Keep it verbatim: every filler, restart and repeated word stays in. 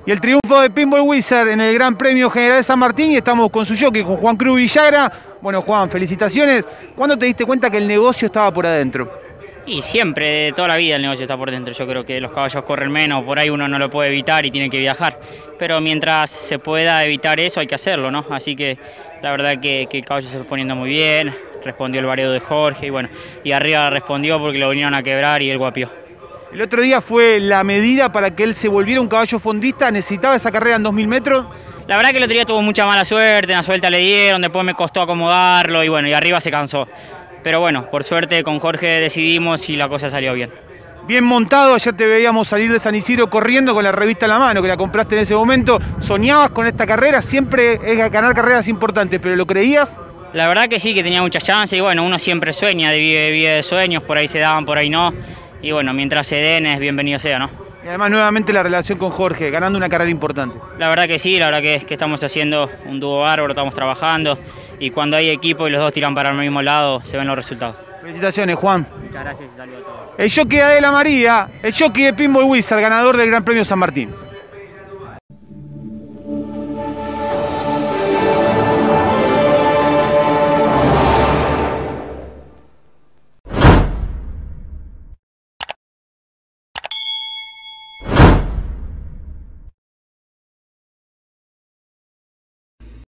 Y el triunfo de Pinball Wizard en el Gran Premio General de San Martín, y estamos con su jockey, con Juan Cruz Villagra. Bueno, Juan, felicitaciones. ¿Cuándo te diste cuenta que el negocio estaba por adentro? Y siempre, de toda la vida el negocio está por dentro. Yo creo que los caballos corren menos, por ahí uno no lo puede evitar y tiene que viajar. Pero mientras se pueda evitar eso hay que hacerlo, ¿no? Así que la verdad que, que el caballo se fue poniendo muy bien, respondió el vareo de Jorge y bueno, y arriba respondió porque lo vinieron a quebrar y él guapió. El otro día fue la medida para que él se volviera un caballo fondista. ¿Necesitaba esa carrera en dos mil metros? La verdad que el otro día tuvo mucha mala suerte, una suelta le dieron, después me costó acomodarlo y bueno, y arriba se cansó. Pero bueno, por suerte con Jorge decidimos y la cosa salió bien. Bien montado, ayer te veíamos salir de San Isidro corriendo con la revista en la mano, que la compraste en ese momento. ¿Soñabas con esta carrera? Siempre es ganar carreras importantes, pero ¿lo creías? La verdad que sí, que tenía muchas chances y bueno, uno siempre sueña de vida, de vida de sueños, por ahí se daban, por ahí no. Y bueno, mientras se den es bienvenido sea, ¿no? Y además nuevamente la relación con Jorge, ganando una carrera importante. La verdad que sí, la verdad que, que estamos haciendo un dúo bárbaro, estamos trabajando y cuando hay equipo y los dos tiran para el mismo lado, se ven los resultados. Felicitaciones, Juan. Muchas gracias y saludos a todos. El jockey Adela María, el jockey de Pinball Wizard, ganador del Gran Premio San Martín.